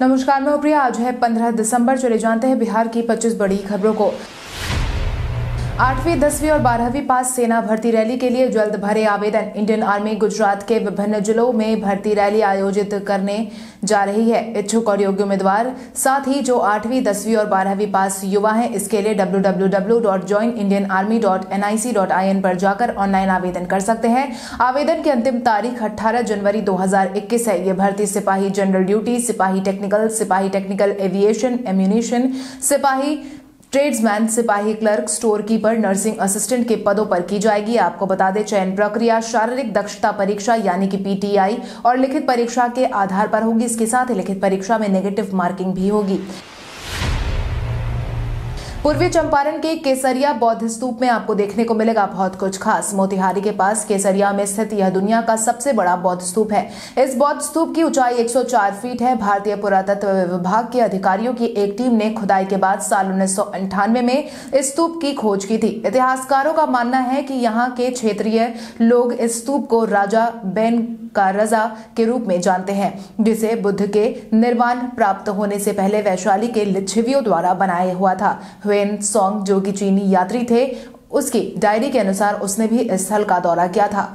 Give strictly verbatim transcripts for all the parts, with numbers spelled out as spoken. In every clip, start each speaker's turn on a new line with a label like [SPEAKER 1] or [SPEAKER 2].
[SPEAKER 1] नमस्कार, मैं प्रिया। आज है पंद्रह दिसंबर। चले जानते हैं बिहार की पच्चीस बड़ी खबरों को। आठवीं, दसवीं और बारहवीं पास सेना भर्ती रैली के लिए जल्द भरे आवेदन। इंडियन आर्मी गुजरात के विभिन्न जिलों में भर्ती रैली आयोजित करने जा रही है। इच्छुक और योग्य उम्मीदवार, साथ ही जो आठवीं, दसवीं और बारहवीं पास युवा हैं, इसके लिए W W W dot join Indian army dot N I C dot I N पर जाकर ऑनलाइन आवेदन कर सकते हैं। आवेदन की अंतिम तारीख अठारह जनवरी दो हजार इक्कीस है। ये भर्ती सिपाही जनरल ड्यूटी, सिपाही टेक्निकल, सिपाही टेक्निकल एविएशन, एम्यूनिशन, सिपाही ट्रेड्समैन, सिपाही clerk, store keeper, nursing assistant के पदों पर की जाएगी। आपको बता दें, चयन प्रक्रिया शारीरिक दक्षता परीक्षा यानी कि पी टी आई और लिखित परीक्षा के आधार पर होगी। इसके साथ ही लिखित परीक्षा में नेगेटिव मार्किंग भी होगी। पूर्वी चंपारण के केसरिया बौद्ध स्तूप में आपको देखने को मिलेगा बहुत कुछ खास। मोतिहारी के पास केसरिया में स्थित यह दुनिया का सबसे बड़ा बौद्ध स्तूप है। इस बौद्ध स्तूप की ऊंचाई एक सौ चार फीट है। भारतीय पुरातत्व विभाग के अधिकारियों की एक टीम ने खुदाई के बाद साल उन्नीस सौ अंठानवे में इस स्तूप की खोज की थी। इतिहासकारों का मानना है कि यहाँ के क्षेत्रीय लोग इस स्तूप को राजा बैन का रजा के रूप में जानते हैं, जिसे बुद्ध के निर्वाण प्राप्त होने से पहले वैशाली के लिच्छवियों द्वारा बनाया हुआ था। ह्वेन सॉन्ग, जो कि चीनी यात्री थे, उसकी डायरी के अनुसार उसने भी इस स्थल का दौरा किया था।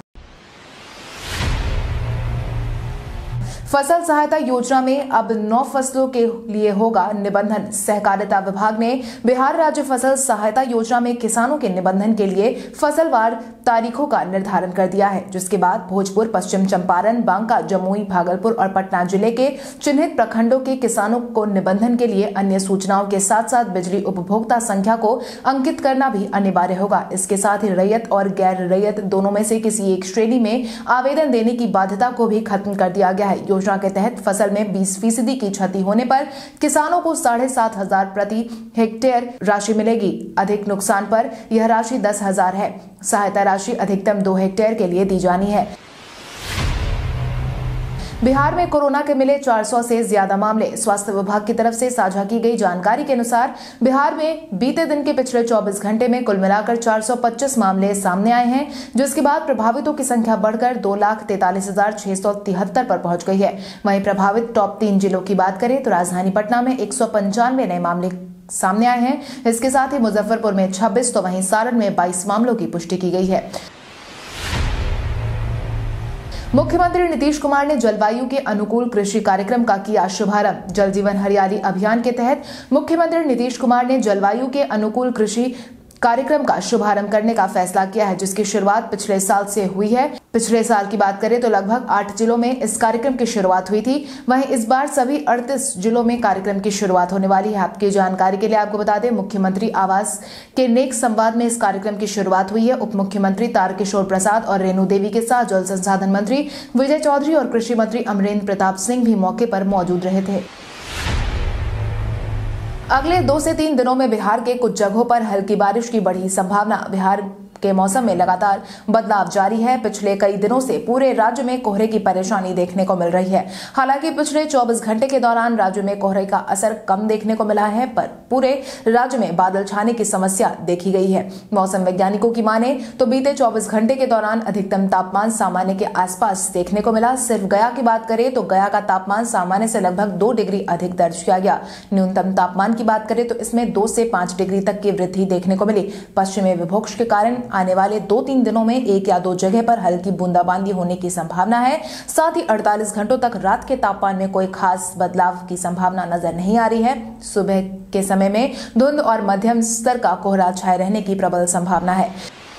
[SPEAKER 1] फसल सहायता योजना में अब नौ फसलों के लिए होगा निबंधन। सहकारिता विभाग ने बिहार राज्य फसल सहायता योजना में किसानों के निबंधन के लिए फसलवार तारीखों का निर्धारण कर दिया है, जिसके बाद भोजपुर, पश्चिम चंपारण, बांका, जमुई, भागलपुर और पटना जिले के चिन्हित प्रखंडों के किसानों को निबंधन के लिए अन्य सूचनाओं के साथ साथ बिजली उपभोक्ता संख्या को अंकित करना भी अनिवार्य होगा। इसके साथ ही रैयत और गैर रैयत दोनों में से किसी एक श्रेणी में आवेदन देने की बाध्यता को भी खत्म कर दिया गया है। योजना के तहत फसल में बीस फीसदी की क्षति होने पर किसानों को साढ़े सात हजार प्रति हेक्टेयर राशि मिलेगी। अधिक नुकसान पर यह राशि दस हजार है। सहायता राशि अधिकतम दो हेक्टेयर के लिए दी जानी है। बिहार में कोरोना के मिले चार सौ से ज्यादा मामले। स्वास्थ्य विभाग की तरफ से साझा की गई जानकारी के अनुसार बिहार में बीते दिन के पिछले चौबीस घंटे में कुल मिलाकर चार सौ पच्चीस मामले सामने आए हैं, जिसके बाद प्रभावितों की संख्या बढ़कर दो लाख तैतालीस हजार छह सौ तिहत्तर पर पहुंच गई है। वहीं प्रभावित टॉप तीन जिलों की बात करें तो राजधानी पटना में एक सौ पंचानवे नए मामले सामने आए हैं। इसके साथ ही मुजफ्फरपुर में छब्बीस तो वहीं सारण में बाईस मामलों की पुष्टि की गई है। मुख्यमंत्री नीतीश कुमार ने जलवायु के अनुकूल कृषि कार्यक्रम का किया शुभारंभ। जल जीवन हरियाली अभियान के तहत मुख्यमंत्री नीतीश कुमार ने जलवायु के अनुकूल कृषि कार्यक्रम का शुभारंभ करने का फैसला किया है, जिसकी शुरुआत पिछले साल से हुई है। पिछले साल की बात करें तो लगभग आठ जिलों में इस कार्यक्रम की शुरुआत हुई थी। वहीं इस बार सभी अड़तीस जिलों में कार्यक्रम की शुरुआत होने वाली है। आपकी जानकारी के लिए आपको बता दें, मुख्यमंत्री आवास के नेक संवाद में इस कार्यक्रम की शुरुआत हुई है। उप मुख्यमंत्री तारकिशोर प्रसाद और रेणु देवी के साथ जल संसाधन मंत्री विजय चौधरी और कृषि मंत्री अमरेंद्र प्रताप सिंह भी मौके पर मौजूद रहे थे। अगले दो से तीन दिनों में बिहार के कुछ जगहों पर हल्की बारिश की बढ़ी संभावना। बिहार के मौसम में लगातार बदलाव जारी है। पिछले कई दिनों से पूरे राज्य में कोहरे की परेशानी देखने को मिल रही है। हालांकि पिछले चौबीस घंटे के दौरान राज्य में कोहरे का असर कम देखने को मिला है, पर पूरे राज्य में बादल छाने की समस्या देखी गई है। मौसम वैज्ञानिकों की माने तो बीते चौबीस घंटे के दौरान अधिकतम तापमान सामान्य के आसपास देखने को मिला। सिर्फ गया की बात करें तो गया का तापमान सामान्य से लगभग दो डिग्री अधिक दर्ज किया गया। न्यूनतम तापमान की बात करें तो इसमें दो से पांच डिग्री तक की वृद्धि देखने को मिली। पश्चिमी विक्षोभ के कारण आने वाले दो तीन दिनों में एक या दो जगह पर हल्की बूंदाबांदी होने की संभावना है। साथ ही अड़तालीस घंटों तक रात के तापमान में कोई खास बदलाव की संभावना नजर नहीं आ रही है। सुबह के समय में धुंध और मध्यम स्तर का कोहरा छाए रहने की प्रबल संभावना है।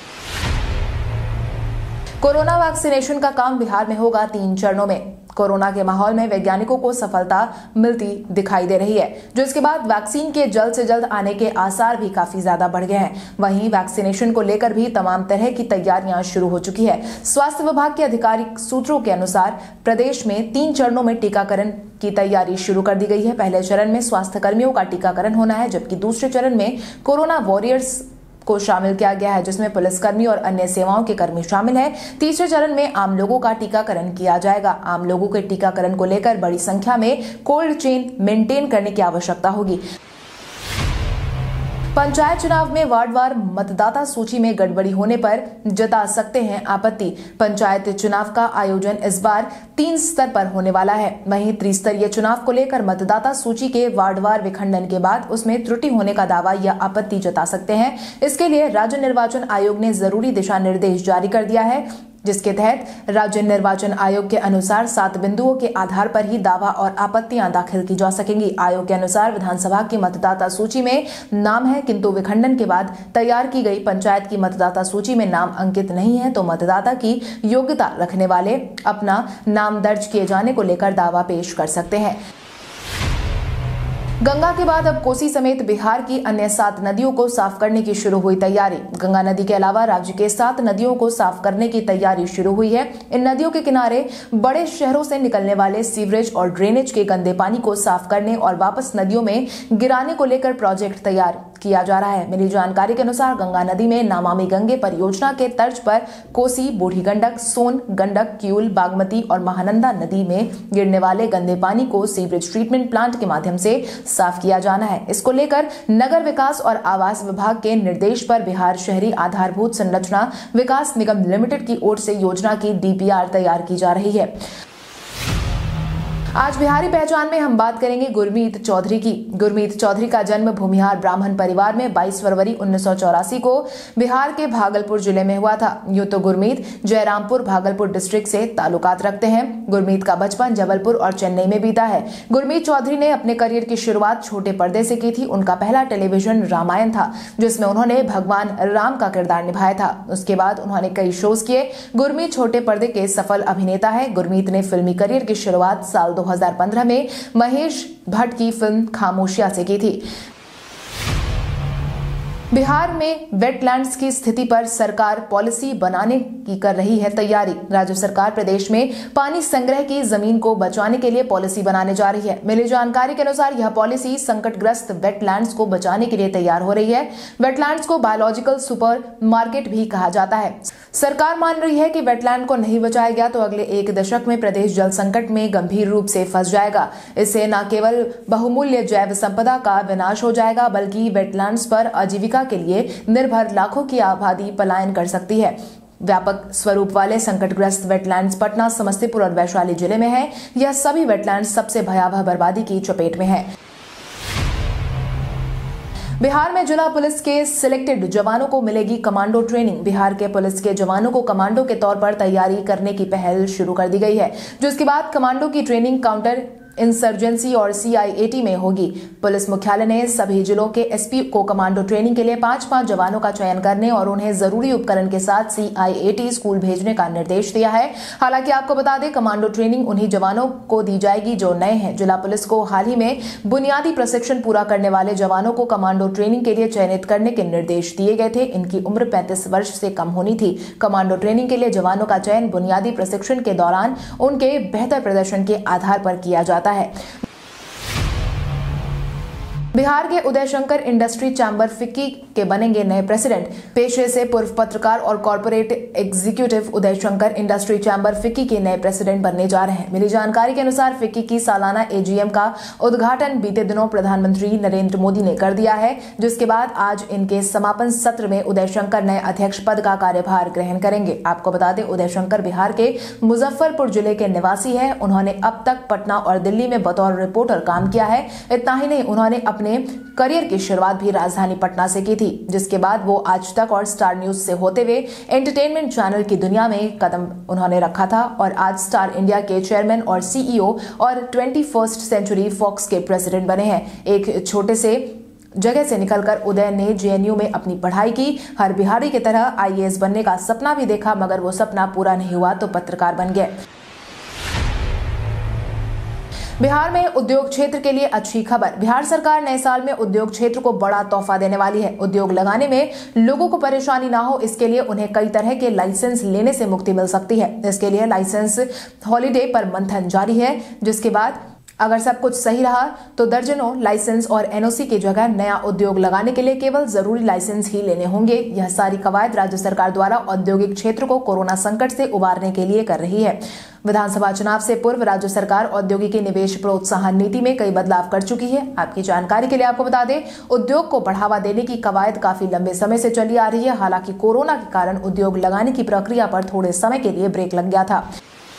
[SPEAKER 1] कोरोना वैक्सीनेशन का काम बिहार में होगा तीन चरणों में। कोरोना के माहौल में वैज्ञानिकों को सफलता मिलती दिखाई दे रही है, जो इसके बाद वैक्सीन के जल्द से जल्द आने के आसार भी काफी ज्यादा बढ़ गए हैं। वहीं वैक्सीनेशन को लेकर भी तमाम तरह की तैयारियां शुरू हो चुकी है। स्वास्थ्य विभाग के आधिकारिक सूत्रों के अनुसार प्रदेश में तीन चरणों में टीकाकरण की तैयारी शुरू कर दी गई है। पहले चरण में स्वास्थ्य कर्मियों का टीकाकरण होना है, जबकि दूसरे चरण में कोरोना वॉरियर्स को शामिल किया गया है, जिसमें पुलिसकर्मी और अन्य सेवाओं के कर्मी शामिल हैं। तीसरे चरण में आम लोगों का टीकाकरण किया जाएगा। आम लोगों के टीकाकरण को लेकर बड़ी संख्या में कोल्ड चेन मेंटेन करने की आवश्यकता होगी। पंचायत चुनाव में वार्डवार मतदाता सूची में गड़बड़ी होने पर जता सकते हैं आपत्ति। पंचायत चुनाव का आयोजन इस बार तीन स्तर पर होने वाला है। वहीं त्रिस्तरीय चुनाव को लेकर मतदाता सूची के वार्डवार विखंडन के बाद उसमें त्रुटि होने का दावा या आपत्ति जता सकते हैं। इसके लिए राज्य निर्वाचन आयोग ने जरूरी दिशा निर्देश जारी कर दिया है, जिसके तहत राज्य निर्वाचन आयोग के अनुसार सात बिंदुओं के आधार पर ही दावा और आपत्तियां दाखिल की जा सकेंगी। आयोग के अनुसार विधानसभा की मतदाता सूची में नाम है, किंतु विखंडन के बाद तैयार की गई पंचायत की मतदाता सूची में नाम अंकित नहीं है, तो मतदाता की योग्यता रखने वाले अपना नाम दर्ज किए जाने को लेकर दावा पेश कर सकते हैं। गंगा के बाद अब कोसी समेत बिहार की अन्य सात नदियों को साफ करने की शुरू हुई तैयारी। गंगा नदी के अलावा राज्य के सात नदियों को साफ करने की तैयारी शुरू हुई है। इन नदियों के किनारे बड़े शहरों से निकलने वाले सीवरेज और ड्रेनेज के गंदे पानी को साफ करने और वापस नदियों में गिराने को लेकर प्रोजेक्ट तैयार किया जा रहा है। मिली जानकारी के अनुसार गंगा नदी में नमामि गंगे परियोजना के तर्ज पर कोसी, बूढ़ी गंडक, सोन, गंडक, किऊल, बागमती और महानंदा नदी में गिरने वाले गंदे पानी को सीवरेज ट्रीटमेंट प्लांट के माध्यम से साफ किया जाना है। इसको लेकर नगर विकास और आवास विभाग के निर्देश पर बिहार शहरी आधारभूत संरचना विकास निगम लिमिटेड की ओर से योजना की डीपीआर तैयार की जा रही है। आज बिहारी पहचान में हम बात करेंगे गुरमीत चौधरी की। गुरमीत चौधरी का जन्म भूमिहार ब्राह्मण परिवार में बाईस फरवरी उन्नीस सौ चौरासी को बिहार के भागलपुर जिले में हुआ था। यूं तो गुरमीत जयरामपुर भागलपुर डिस्ट्रिक्ट से ताल्लुकात रखते हैं। गुरमीत का बचपन जबलपुर और चेन्नई में बीता है। गुरमीत चौधरी ने अपने करियर की शुरुआत छोटे पर्दे से की थी। उनका पहला टेलीविजन रामायण था, जिसमें उन्होंने भगवान राम का किरदार निभाया था। उसके बाद उन्होंने कई शोज किए। गुरमीत छोटे पर्दे के सफल अभिनेता है। गुरमीत ने फिल्मी करियर की शुरुआत साल दो हज़ार पंद्रह में महेश भट्ट की फिल्म खामोशिया से की थी। बिहार में वेटलैंड्स की स्थिति पर सरकार पॉलिसी बनाने की कर रही है तैयारी। राज्य सरकार प्रदेश में पानी संग्रह की जमीन को बचाने के लिए पॉलिसी बनाने जा रही है। मिली जानकारी के अनुसार यह पॉलिसी संकटग्रस्त वेटलैंड्स को बचाने के लिए तैयार हो रही है। वेटलैंड्स को बायोलॉजिकल सुपर मार्केट भी कहा जाता है। सरकार मान रही है कि वेटलैंड को नहीं बचाया गया तो अगले एक दशक में प्रदेश जल संकट में गंभीर रूप से फंस जाएगा। इससे न केवल बहुमूल्य जैव संपदा का विनाश हो जाएगा, बल्कि वेटलैंड्स पर आजीविका के लिए निर्भर लाखों की आबादी पलायन कर सकती है। व्यापक स्वरूप वाले संकटग्रस्त वेटलैंड्स पटना, समस्तीपुर और वैशाली जिले में है। यह सभी वेटलैंड्स सबसे भयावह बर्बादी की चपेट में है। बिहार में जिला पुलिस के सिलेक्टेड जवानों को मिलेगी कमांडो ट्रेनिंग। बिहार के पुलिस के जवानों को कमांडो के तौर पर तैयारी करने की पहल शुरू कर दी गई है, जिसके बाद कमांडो की ट्रेनिंग काउंटर इंसर्जेंसी और सीआईएटी में होगी। पुलिस मुख्यालय ने सभी जिलों के एसपी को कमांडो ट्रेनिंग के लिए पांच पांच जवानों का चयन करने और उन्हें जरूरी उपकरण के साथ सीआईएटी स्कूल भेजने का निर्देश दिया है। हालांकि आपको बता दें, कमांडो ट्रेनिंग उन्हीं जवानों को दी जाएगी जो नए हैं। जिला पुलिस को हाल ही में बुनियादी प्रशिक्षण पूरा करने वाले जवानों को कमांडो ट्रेनिंग के लिए चयनित करने के निर्देश दिए गए थे। इनकी उम्र पैंतीस वर्ष से कम होनी थी। कमांडो ट्रेनिंग के लिए जवानों का चयन बुनियादी प्रशिक्षण के दौरान उनके बेहतर प्रदर्शन के आधार पर किया जाता है। बिहार के उदय शंकर इंडस्ट्री चैम्बर फिक्की के बनेंगे नए प्रेसिडेंट। पेशे से पूर्व पत्रकार और corporate executive Uday Shankar industry chamber FICCI के नए प्रेसिडेंट बनने जा रहे हैं। मिली जानकारी के अनुसार फिक्की की सालाना एजीएम का उद्घाटन बीते दिनों प्रधानमंत्री नरेंद्र मोदी ने कर दिया है, जिसके बाद आज इनके समापन सत्र में उदय शंकर नए अध्यक्ष पद का कार्यभार ग्रहण करेंगे। आपको बता दें, उदय शंकर बिहार के मुजफ्फरपुर जिले के निवासी है। उन्होंने अब तक पटना और दिल्ली में बतौर रिपोर्टर काम किया है। इतना ही नहीं, उन्होंने अपने करियर की शुरुआत भी राजधानी पटना से की थी, जिसके बाद वो आज तक और स्टार न्यूज से होते हुए एंटरटेनमेंट चैनल की दुनिया में कदम उन्होंने रखा था और आज स्टार इंडिया के चेयरमैन और सीईओ और ट्वेंटी फर्स्ट सेंचुरी फॉक्स के प्रेसिडेंट बने हैं। एक छोटे से जगह से निकलकर उदय ने जेएनयू में अपनी पढ़ाई की। हर बिहारी की तरह आईएएस बनने का सपना भी देखा, मगर वो सपना पूरा नहीं हुआ तो पत्रकार बन गए। बिहार में उद्योग क्षेत्र के लिए अच्छी खबर। बिहार सरकार नए साल में उद्योग क्षेत्र को बड़ा तोहफा देने वाली है। उद्योग लगाने में लोगों को परेशानी ना हो, इसके लिए उन्हें कई तरह के लाइसेंस लेने से मुक्ति मिल सकती है। इसके लिए लाइसेंस हॉलीडे पर मंथन जारी है, जिसके बाद अगर सब कुछ सही रहा तो दर्जनों लाइसेंस और एनओसी की जगह नया उद्योग लगाने के लिए केवल जरूरी लाइसेंस ही लेने होंगे। यह सारी कवायद राज्य सरकार द्वारा औद्योगिक क्षेत्र को कोरोना संकट से उबारने के लिए कर रही है। विधानसभा चुनाव से पूर्व राज्य सरकार औद्योगिकी निवेश प्रोत्साहन नीति में कई बदलाव कर चुकी है। आपकी जानकारी के लिए आपको बता दें, उद्योग को बढ़ावा देने की कवायद काफी लंबे समय से चली आ रही है। हालांकि कोरोना के कारण उद्योग लगाने की प्रक्रिया पर थोड़े समय के लिए ब्रेक लग गया था।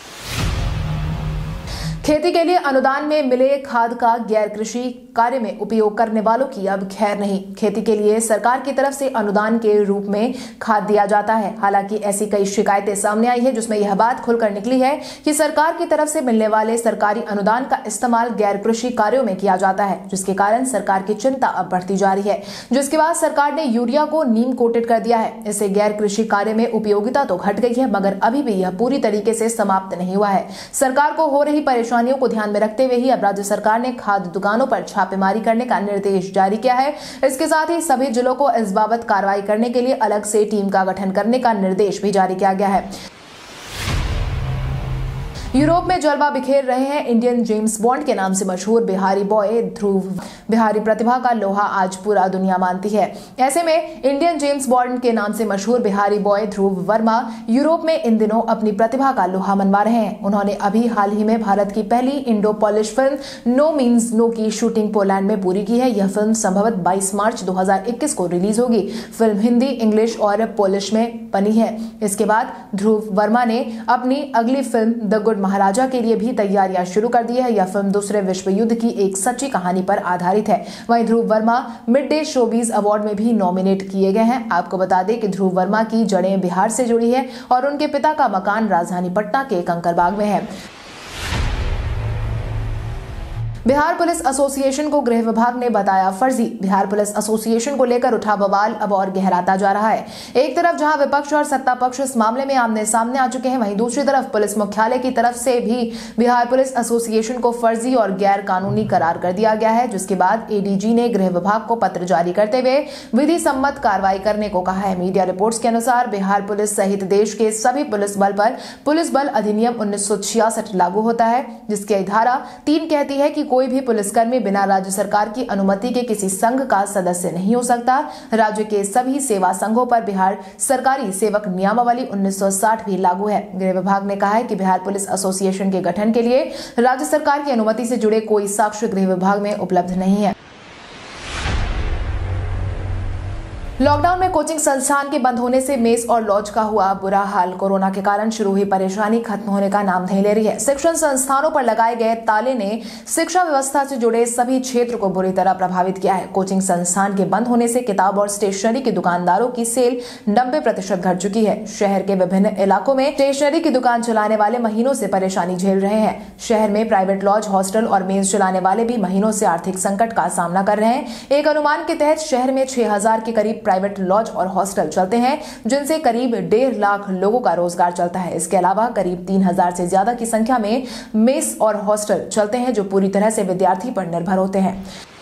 [SPEAKER 1] खेती के लिए अनुदान में मिले खाद का गैर कृषि कार्य में उपयोग करने वालों की अब खैर नहीं। खेती के लिए सरकार की तरफ से अनुदान के रूप में खाद दिया जाता है। हालांकि ऐसी कई शिकायतें सामने आई है जिसमें यह बात खुलकर निकली है कि सरकार की तरफ से मिलने वाले सरकारी अनुदान का इस्तेमाल गैर कृषि कार्यों में किया जाता है, जिसके कारण सरकार की चिंता अब बढ़ती जा रही है। जिसके बाद सरकार ने यूरिया को नीम कोटेड कर दिया है। इससे गैर कृषि कार्य में उपयोगिता तो घट गई है, मगर अभी भी यह पूरी तरीके से समाप्त नहीं हुआ है। सरकार को हो रही परेशानियों को ध्यान में रखते हुए ही अब राज्य सरकार ने खाद्य दुकानों पर छापेमारी करने का निर्देश जारी किया है। इसके साथ ही सभी जिलों को इस बाबत कार्रवाई करने के लिए अलग से टीम का गठन करने का निर्देश भी जारी किया गया है। यूरोप में जलवा बिखेर रहे हैं इंडियन जेम्स बॉन्ड के नाम से मशहूर बिहारी बॉय ध्रुव। बिहारी प्रतिभा का लोहा आज पूरा दुनिया मानती है। ऐसे में इंडियन जेम्स बॉन्ड के नाम से मशहूर बिहारी बॉय ध्रुव वर्मा यूरोप में इन दिनों अपनी प्रतिभा का लोहा मनवा रहे हैं। उन्होंने अभी हाल ही में भारत की पहली Indo Polish film no means no की शूटिंग पोलैंड में पूरी की है। यह फिल्म संभवतः बाईस मार्च दो हज़ार इक्कीस को रिलीज होगी। फिल्म हिंदी, इंग्लिश और पोलिश में बनी है। इसके बाद ध्रुव वर्मा ने अपनी अगली फिल्म द गुड महाराजा के लिए भी तैयारियां शुरू कर दी है। यह फिल्म दूसरे विश्व युद्ध की एक सच्ची कहानी पर आधारित है। वहीं Dhruv Verma mid day showbiz award में भी नॉमिनेट किए गए हैं। आपको बता दें कि ध्रुव वर्मा की जड़ें बिहार से जुड़ी है और उनके पिता का मकान राजधानी पटना के कंकरबाग में है। बिहार पुलिस एसोसिएशन को गृह विभाग ने बताया फर्जी। बिहार पुलिस एसोसिएशन को लेकर उठा बवाल अब और गहराता जा रहा है। एक तरफ जहां विपक्ष और सत्ता पक्ष इस मामले में आमने सामने आ चुके हैं, वहीं दूसरी तरफ पुलिस मुख्यालय की तरफ से भी बिहार पुलिस एसोसिएशन को फर्जी और गैर कानूनी करार कर दिया गया है। जिसके बाद एडीजी ने गृह विभाग को पत्र जारी करते हुए विधि सम्मत कार्रवाई करने को कहा है। मीडिया रिपोर्ट्स के अनुसार बिहार पुलिस सहित देश के सभी पुलिस बल पर पुलिस बल अधिनियम उन्नीस सौ छियासठ लागू होता है, जिसकी धारा तीन कहती है कि कोई भी पुलिसकर्मी बिना राज्य सरकार की अनुमति के किसी संघ का सदस्य नहीं हो सकता। राज्य के सभी सेवा संघों पर बिहार सरकारी सेवक नियमावली उन्नीस सौ साठ भी लागू है। गृह विभाग ने कहा है कि बिहार पुलिस एसोसिएशन के गठन के लिए राज्य सरकार की अनुमति से जुड़े कोई साक्ष्य गृह विभाग में उपलब्ध नहीं है। लॉकडाउन में कोचिंग संस्थान के बंद होने से मेस और लॉज का हुआ बुरा हाल। कोरोना के कारण शुरू हुई परेशानी खत्म होने का नाम नहीं ले रही है। शिक्षण संस्थानों पर लगाए गए ताले ने शिक्षा व्यवस्था से जुड़े सभी क्षेत्र को बुरी तरह प्रभावित किया है। कोचिंग संस्थान के बंद होने से किताब और स्टेशनरी की दुकानदारों की सेल नब्बे प्रतिशत घट चुकी है। शहर के विभिन्न इलाकों में स्टेशनरी की दुकान चलाने वाले महीनों से परेशानी झेल रहे हैं। शहर में प्राइवेट लॉज, हॉस्टल और मेस चलाने वाले भी महीनों से आर्थिक संकट का सामना कर रहे हैं। एक अनुमान के तहत शहर में छह हजार के करीब प्राइवेट लॉज और हॉस्टल चलते हैं, जिनसे करीब डेढ़ लाख लोगों का रोजगार चलता है। इसके अलावा करीब तीन हजार से ज्यादा की संख्या में मेस और हॉस्टल चलते हैं, जो पूरी तरह से विद्यार्थी पर निर्भर होते हैं।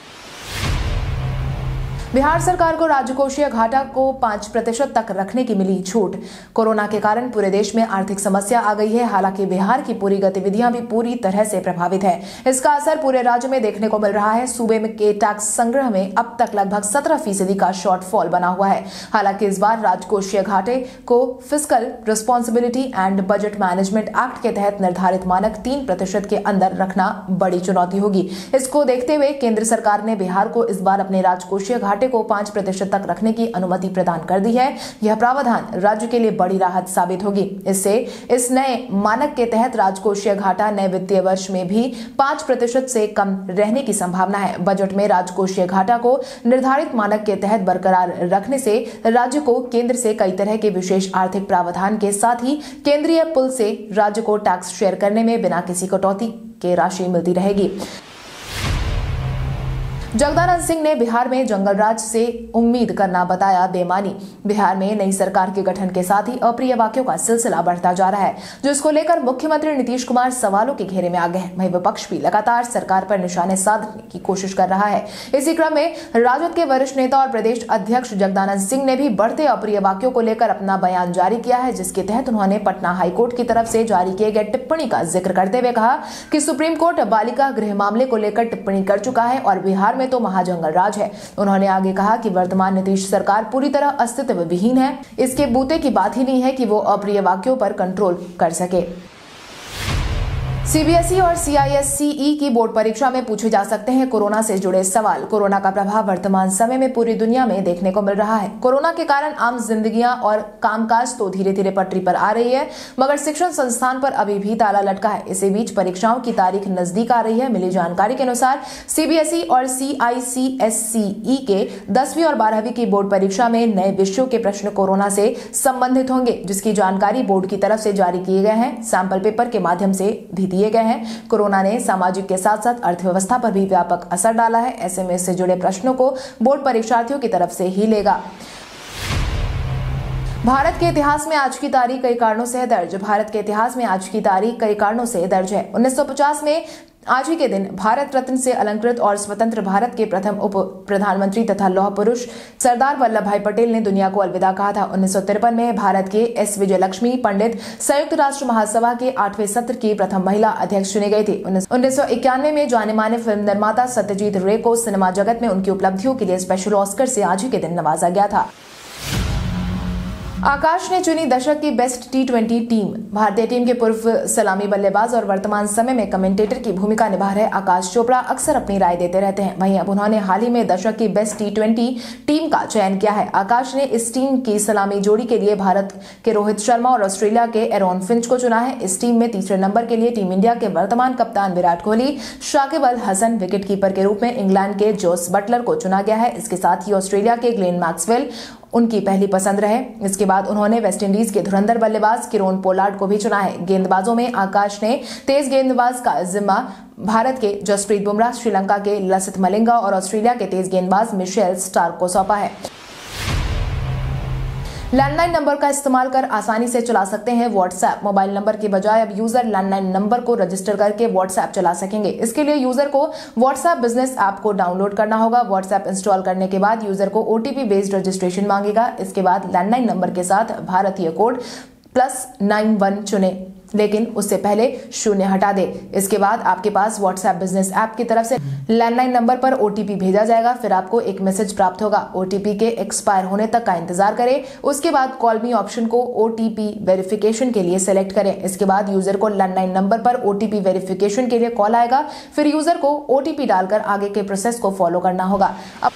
[SPEAKER 1] बिहार सरकार को राजकोषीय घाटा को पांच प्रतिशत तक रखने की मिली छूट। कोरोना के कारण पूरे देश में आर्थिक समस्या आ गई है। हालांकि बिहार की पूरी गतिविधियां भी पूरी तरह से प्रभावित है। इसका असर पूरे राज्य में देखने को मिल रहा है। सूबे में के टैक्स संग्रह में अब तक लगभग सत्रह फीसदी का शॉर्टफॉल बना हुआ है। हालांकि इस बार राजकोषीय घाटे को fiscal responsibility and budget management act के तहत निर्धारित मानक तीन प्रतिशत के अंदर रखना बड़ी चुनौती होगी। इसको देखते हुए केंद्र सरकार ने बिहार को इस बार अपने राजकोषीय घाटे को पांच प्रतिशत तक रखने की अनुमति प्रदान कर दी है। यह प्रावधान राज्य के लिए बड़ी राहत साबित होगी। इससे इस नए मानक के तहत राजकोषीय घाटा नए वित्तीय वर्ष में भी पांच प्रतिशत से कम रहने की संभावना है। बजट में राजकोषीय घाटा को निर्धारित मानक के तहत बरकरार रखने से राज्य को केंद्र से कई तरह के विशेष आर्थिक प्रावधान के साथ ही केंद्रीय पुल से राज्य को टैक्स शेयर करने में बिना किसी कटौती के राशि मिलती रहेगी। जगदानंद सिंह ने बिहार में जंगल राज से उम्मीद करना बताया बेमानी। बिहार में नई सरकार के गठन के साथ ही अप्रिय वाक्यों का सिलसिला बढ़ता जा रहा है, जिसको लेकर मुख्यमंत्री नीतीश कुमार सवालों के घेरे में आ गए हैं। वहीं विपक्ष भी लगातार सरकार पर निशाने साधने की कोशिश कर रहा है। इसी क्रम में राजद के वरिष्ठ नेता और प्रदेश अध्यक्ष जगदानंद सिंह ने भी बढ़ते अप्रिय वाक्यों को लेकर अपना बयान जारी किया है, जिसके तहत उन्होंने पटना हाईकोर्ट की तरफ से जारी किए गए टिप्पणी का जिक्र करते हुए कहा कि सुप्रीम कोर्ट बालिका गृह मामले को लेकर टिप्पणी कर चुका है और बिहार में तो महाजंगल राज है। उन्होंने आगे कहा कि वर्तमान नीतीश सरकार पूरी तरह अस्तित्व विहीन है। इसके बूते की बात ही नहीं है कि वो अप्रिय वाक्यों पर कंट्रोल कर सके। सीबीएसई और सीआईएससीई की बोर्ड परीक्षा में पूछे जा सकते हैं कोरोना से जुड़े सवाल। कोरोना का प्रभाव वर्तमान समय में पूरी दुनिया में देखने को मिल रहा है। कोरोना के कारण आम जिंदगियां और कामकाज तो धीरे धीरे पटरी पर आ रही है, मगर शिक्षण संस्थान पर अभी भी ताला लटका है। इसी बीच परीक्षाओं की तारीख नजदीक आ रही है। मिली जानकारी के अनुसार सीबीएसई और सीआईसीएससीई के दसवीं और बारहवीं की बोर्ड परीक्षा में नए विषयों के प्रश्न कोरोना से संबंधित होंगे, जिसकी जानकारी बोर्ड की तरफ से जारी किए गए हैं। सैंपल पेपर के माध्यम से भी दिए गए हैं। कोरोना ने सामाजिक के साथ साथ अर्थव्यवस्था पर भी व्यापक असर डाला है। ऐसे में इससे जुड़े प्रश्नों को बोर्ड परीक्षार्थियों की तरफ से ही लेगा। भारत के इतिहास में आज की तारीख कई कारणों से दर्ज भारत के इतिहास में आज की तारीख कई कारणों से दर्ज है। उन्नीस सौ पचास में आज ही के दिन भारत रत्न से अलंकृत और स्वतंत्र भारत के प्रथम उप प्रधानमंत्री तथा लौह पुरुष सरदार वल्लभ भाई पटेल ने दुनिया को अलविदा कहा था। उन्नीस सौ तिरपन में भारत के एस विजयलक्ष्मी पंडित संयुक्त राष्ट्र महासभा के आठवें सत्र की प्रथम महिला अध्यक्ष चुनी गई थी। उन्नीस सौ इक्यानवे में जाने माने फिल्म निर्माता सत्यजीत रे को सिनेमा जगत में उनकी उपलब्धियों के लिए स्पेशल ऑस्कर से आज ही के दिन नवाजा गया था। आकाश ने चुनी दशक की बेस्ट टी ट्वेंटी टीम। भारतीय टीम के पूर्व सलामी बल्लेबाज और वर्तमान समय में कमेंटेटर की भूमिका निभा रहे आकाश चोपड़ा अक्सर अपनी राय देते रहते हैं। वहीं अब उन्होंने हाल ही में दशक की बेस्ट टी ट्वेंटी टीम का चयन किया है। आकाश ने इस टीम की सलामी जोड़ी के लिए भारत के रोहित शर्मा और ऑस्ट्रेलिया के एरॉन फिंच को चुना है। इस टीम में तीसरे नंबर के लिए टीम इंडिया के वर्तमान कप्तान विराट कोहली, शाकिब अल हसन, विकेटकीपर के रूप में इंग्लैंड के जोस बटलर को चुना गया है। इसके साथ ही ऑस्ट्रेलिया के ग्लेन मैक्सवेल उनकी पहली पसंद रहे। इसके बाद उन्होंने वेस्टइंडीज के धुरंधर बल्लेबाज किरोन पोलार्ड को भी चुना है। गेंदबाजों में आकाश ने तेज गेंदबाज का जिम्मा भारत के जसप्रीत बुमराह, श्रीलंका के लसिथ मलिंगा और ऑस्ट्रेलिया के तेज गेंदबाज मिशेल स्टार्क को सौंपा है। लैंडलाइन नंबर का इस्तेमाल कर आसानी से चला सकते हैं व्हाट्सएप। मोबाइल नंबर के बजाय अब यूजर लैंडलाइन नंबर को रजिस्टर करके व्हाट्सएप चला सकेंगे। इसके लिए यूजर को व्हाट्सएप बिजनेस ऐप को डाउनलोड करना होगा। व्हाट्सएप इंस्टॉल करने के बाद यूजर को ओटीपी बेस्ड रजिस्ट्रेशन मांगेगा। इसके बाद लैंडलाइन नंबर के साथ भारतीय कोड प्लस नाइन वन चुने, लेकिन उससे पहले शून्य हटा दे। इसके बाद आपके पास व्हाट्सएप बिजनेस ऐप की तरफ से लैंडलाइन नंबर पर ओटीपी भेजा जाएगा। फिर आपको एक मैसेज प्राप्त होगा। ओटीपी के एक्सपायर होने तक का इंतजार करें। उसके बाद कॉल मी ऑप्शन को ओटीपी वेरिफिकेशन के लिए सेलेक्ट करें। इसके बाद यूजर को लैंडलाइन नंबर पर ओटीपी वेरिफिकेशन के लिए कॉल आएगा। फिर यूजर को ओटीपी डालकर आगे के प्रोसेस को फॉलो करना होगा। अब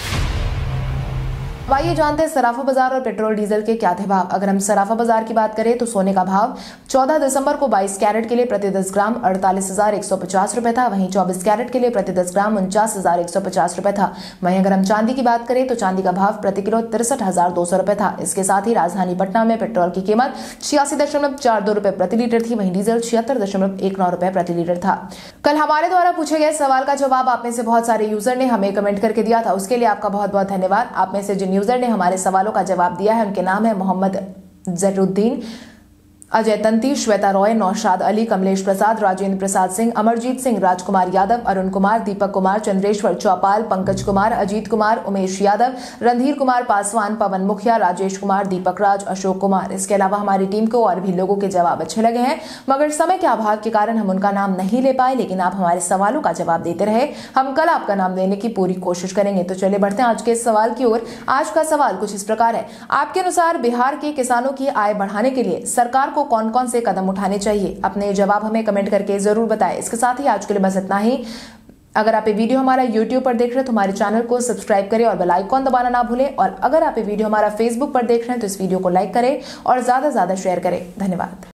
[SPEAKER 1] आइए जानते हैं सराफा बाजार और पेट्रोल डीजल के क्या थे भाव। अगर हम सराफा बाजार की बात करें तो सोने का भाव चौदह दिसंबर को बाईस कैरेट के लिए प्रति दस ग्राम अड़तालीस हजार एक सौ पचास रुपए था। वहीं चौबीस कैरेट के लिए प्रति दस ग्राम उनचास हजार एक सौ पचास रुपए था। वहीं अगर हम चांदी की बात करें तो चांदी का भाव प्रति किलो तिरसठ हजार दो सौ रुपए था। इसके साथ ही राजधानी पटना में पेट्रोल की कीमत छियासी दशमलव चार दो रुपए प्रति लीटर थी। वहीं डीजल छिहत्तर दशमलव एक नौ रुपए प्रति लीटर था। कल हमारे द्वारा पूछे गए सवाल का जवाब आप में से बहुत सारे यूजर ने हमें कमेंट करके दिया था। उसके लिए आपका बहुत बहुत धन्यवाद। आप में से जिन यूजर ने हमारे सवालों का जवाब दिया है उनके नाम है मोहम्मद जरुद्दीन, अजय तंती, श्वेता रॉय, नौशाद अली, कमलेश प्रसाद, राजेंद्र प्रसाद सिंह, अमरजीत सिंह, राजकुमार यादव, अरुण कुमार, दीपक कुमार, चंद्रेश्वर चौपाल, पंकज कुमार, अजीत कुमार, उमेश यादव, रणधीर कुमार पासवान, पवन मुखिया, राजेश कुमार, दीपक राज, अशोक कुमार। इसके अलावा हमारी टीम को और भी लोगों के जवाब अच्छे लगे हैं, मगर समय के अभाव के कारण हम उनका नाम नहीं ले पाए। लेकिन आप हमारे सवालों का जवाब देते रहे। हम कल आपका नाम देने की पूरी कोशिश करेंगे। तो चलिए बढ़ते हैं आज के सवाल की ओर। आज का सवाल कुछ इस प्रकार है। आपके अनुसार बिहार के किसानों की आय बढ़ाने के लिए सरकार को कौन कौन से कदम उठाने चाहिए? अपने जवाब हमें कमेंट करके जरूर बताएं। इसके साथ ही आज के लिए बस इतना ही। अगर आप ये वीडियो हमारा यूट्यूब पर देख रहे हैं तो हमारे चैनल को सब्सक्राइब करें और बेल आइकॉन दबाना ना भूलें। और अगर आप ये वीडियो हमारा फेसबुक पर देख रहे हैं तो इस वीडियो को लाइक करें और ज्यादा से ज्यादा शेयर करें। धन्यवाद।